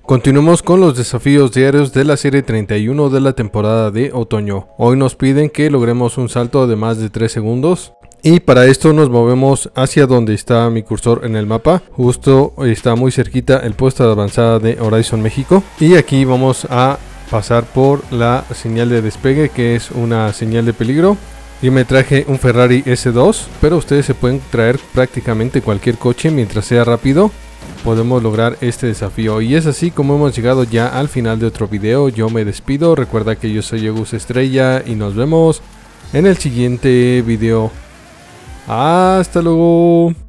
Continuamos con los desafíos diarios de la serie 31 de la temporada de otoño. Hoy nos piden que logremos un salto de más de 3 segundos. Y para esto nos movemos hacia donde está mi cursor en el mapa. Justo está muy cerquita el puesto de avanzada de Horizon México. Y aquí vamos a pasar por la señal de despegue, que es una señal de peligro. Y me traje un Ferrari S2, pero ustedes se pueden traer prácticamente cualquier coche mientras sea rápido. Podemos lograr este desafío. Y es así como hemos llegado ya al final de otro video. Yo me despido. Recuerda que yo soy Agus Estrella y nos vemos en el siguiente video. Hasta luego.